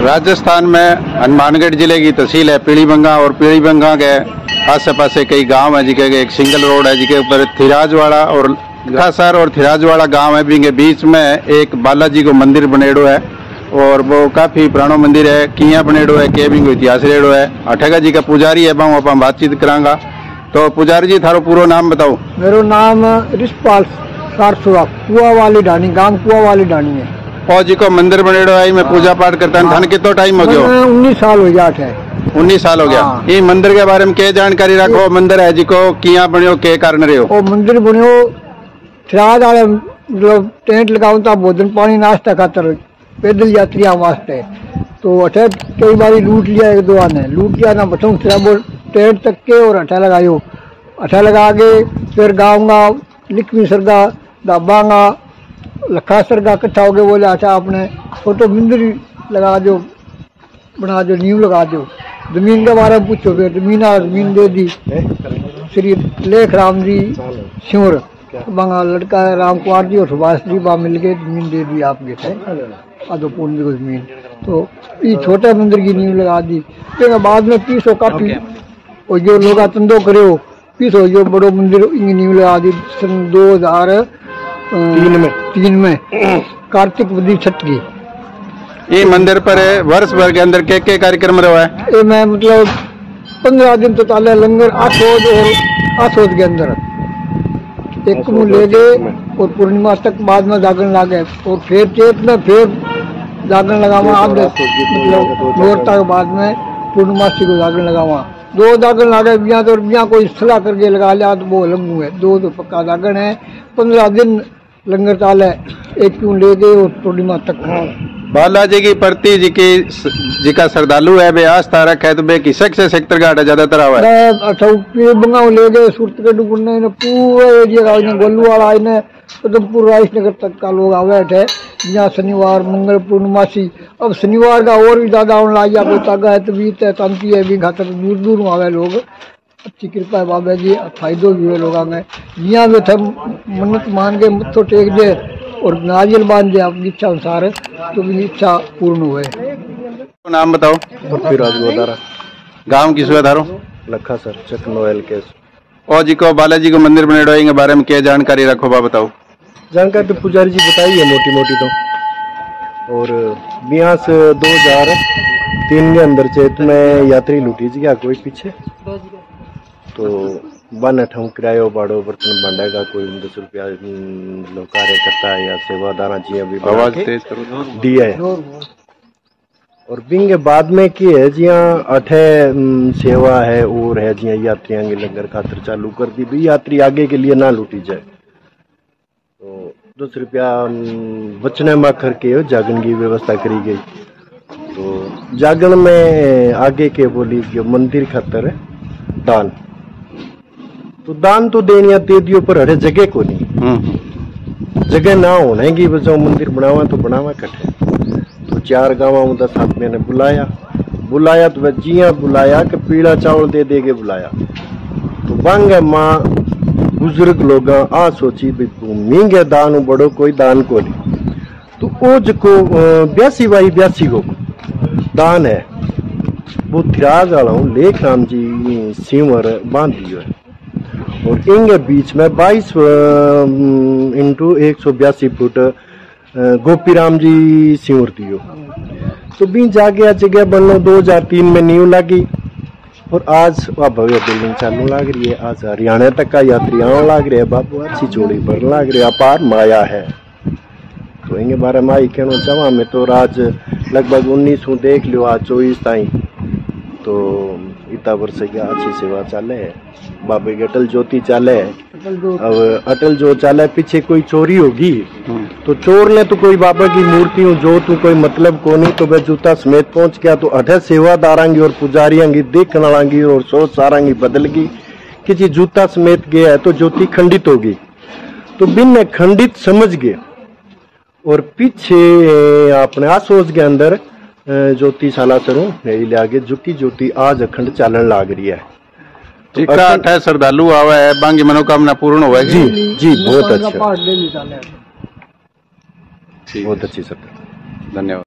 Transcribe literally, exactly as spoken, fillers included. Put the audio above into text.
राजस्थान में हनुमानगढ़ जिले की तहसील है पीलीबंगा, और पीलीबंगा के आसे पासे कई गांव है जिके एक सिंगल रोड है जिके ऊपर थिराजवाड़ा और घासर और थिराजवाड़ा गांव है। बिंगे बीच में एक बालाजी को मंदिर बनेड़ो है और वो काफी पुरानो मंदिर है। किया बनेड़ो है के बिंगो इतिहास रेड़ो है। अठेगा जी का पुजारी है, बाऊ अपन बातचीत करांगा। तो पुजारी जी थारो पूरा नाम बताओ। मेरो नाम रिशपाल सारसुरा, कुआ वाली ढाणी, गांव कुआ वाली ढाणी है। और जी को मंदिर बनेड़ो है, मैं पूजा पाठ करता हूँ। थान कितना टाइम हो गया? उन्नीस साल हो गया है। उन्नीस साल हो गया। ये मंदिर के बारे में क्या जानकारी रखो? मंदिर है जी को किया बनियो, के कारण रहे हो? मंदिर बनियो थिराज वाले मतलब टेंट लगाओ था भोजन पानी नाश्ता खातर पैदल यात्रियों वास्ते। तो अठे कई बार लूट लिया, एक दो ने लूट लिया ना बचूं थिरा बोल टेंट तक के और अठा लगायो। अठा लगा के फिर गाऊंगा लिखवी सरगा दाबांगा लखा सरगा इकट्ठा हो गए। बोले अच्छा आपने फोटो मंदिर लगा दो, बना दो, नींव लगा दो। जमीन के बारे में पूछो, फिर जमीन जमीन दे दी श्री लेख राम जी सिंवर बंगा लड़का है राम कुमार जी और सुभाष जी बा मिल के जमीन दे दी आपके थे आधो पूर्ण को जमीन। तो ये छोटे मंदिर की नींव लगा दी। फिर बाद में पीसो काफी और जो लोग तंदो करे पीसो जो बड़ो मंदिर नींव लगा दी सन दो हजार तीन में तीन में कार्तिक बदी छठ की। ये मंदिर पर वर्ष भर के अंदर के के कार्यक्रम रहा है? ये मैं मतलब पंद्रह दिन तो ताले लंगर आठोद और आठोद के अंदर एक मुँह ले गए और पूर्णिमा तक बाद में जागरण लागे और फिर चेत में फिर जागरण लगावा। आधे मतलब नौरता के बाद में पूर्णमासी को जागरण लगावा। दो जागरण लागे बिया तो बिया कोई सलाह करके लगा लिया तो वो लंबू है। दो तो पक्का जागरण है। पंद्रह दिन लंगर ताले एक क्यों ले गए और पूर्णिमा तक। बालाजी की प्रति जी की जी का श्रद्धालु है, बे आस्था रखे तो बे किसक से सेक्टर घाट ज्यादातर आवा है। अच्छा बंगाओ ले गए सूरत के डुगुने ने पूरे एरिया का गोलू वाला ने पदमपुर राइस नगर तक का लोग आवे थे। यहाँ शनिवार मंगल पूर्णमासी अब शनिवार का और भी ज्यादा आने लग गया। कोई तागा है तबीयत है तंती है भी खातर दूर दूर आवे लोग। अच्छी कृपा है बाबा जी, फायदो भी है लोगों में। यहाँ भी थे मन्नत मान के मत्थो टेक दे और नारियल बांध दे अपनी इच्छा अनुसार तो भी इच्छा पूर्ण हुए। नाम बताओ। पृथ्वीराज गोदारा, गांव की सुधारो लखा सर चक नोएल केस। और जी को बालाजी को मंदिर बनेड़ो के बारे में क्या जानकारी रखो बा बताओ। जानकारी तो पुजारी जी बताई है मोटी मोटी तो। और बिहार से दो हजार तीन के अंदर चेत में यात्री लूटी जी क्या कोई पीछे तो वन अठम किरायो बाड़ो बर्तन भांडा का कोई दस रुपया मतलब कार्य करता है या सेवादारा जी अभी आवाज तेज करो दिया है। और बिंग बाद में की है जिया अठे सेवा है और है जिया यात्रियों के लंगर खातर चालू कर दी भी यात्री आगे के लिए ना लूटी जाए। तो दस रुपया बचने में करके जागरण की व्यवस्था करी गई। तो जागरण में आगे के बोली कि मंदिर खातर दान तो दान तो देनिया दे दियो पर हरे जगह को नहीं, जगह ना होने की वजह मंदिर बनावा तो बनावा कटे। तो चार गाँव दस आदमी ने बुलाया बुलाया तो वह जिया बुलाया कि पीला चावल दे दे के बुलाया। तो बांगे माँ बुजुर्ग लोग आ सोची भी मींगे दान बड़ो कोई दान को नहीं। तो ओज को ब्यासी बाई ब्यासी को दान है वो थिराज वाला हूँ लेख राम जी सिंवर बांध दियो है। और इनके बीच में बाईस इंटू एक सौ बयासी फुट गोपी राम जी सिंवर दियो। तो बीच जाके जगह बनलो दो हजार तीन में नींव लगी और आज वह भव्य बिल्डिंग चालू लग रही है। आज हरियाणा तक का यात्री आने लग रहे हैं। बाबू अच्छी जोड़ी पर लग रही है, अपार माया है। तो इनके बारे में आई कहना चाहवा मैं तो राज लगभग उन्नीस सौ देख लियो आज चौबीस ताई तो इतना वर्ष की अच्छी सेवा चाले है। बाबे की अटल ज्योति चाले है। अब अटल जो चाले पीछे कोई चोरी होगी तो चोर ने तो कोई बाबा की मूर्ति हो जो तो कोई मतलब को नहीं तो वह जूता समेत पहुंच गया। तो अठे सेवादारांगी और पुजारियांगी देखने वालांगी और सोच सारांगी बदलगी कि जी जूता समेत गया है तो ज्योति खंडित होगी। तो बिन ने खंडित समझ गए और पीछे अपने आसोच के अंदर ज्योति साला सरू आगे झुकी ज्योति आज अखंड चालन लाग रही है। तो श्रद्धालु आवा है बांगी मनोकामना पूर्ण हुआ है। जी जी बहुत अच्छा, बहुत अच्छी सर, धन्यवाद।